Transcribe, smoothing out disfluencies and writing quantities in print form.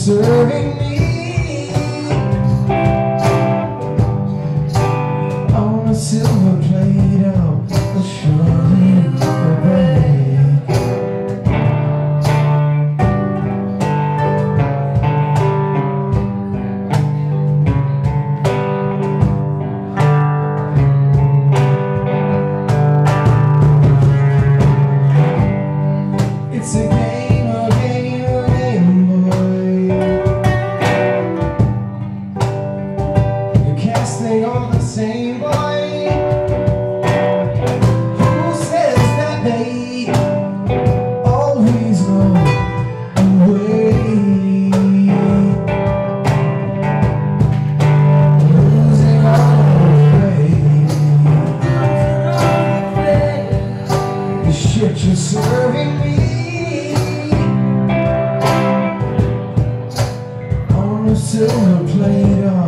serving me on a silver plate of the shining bread. It's a game, boy. You're casting on the same boy. Who says that they always know the way? Losing all the way. The shit you're serving me on a silver plate.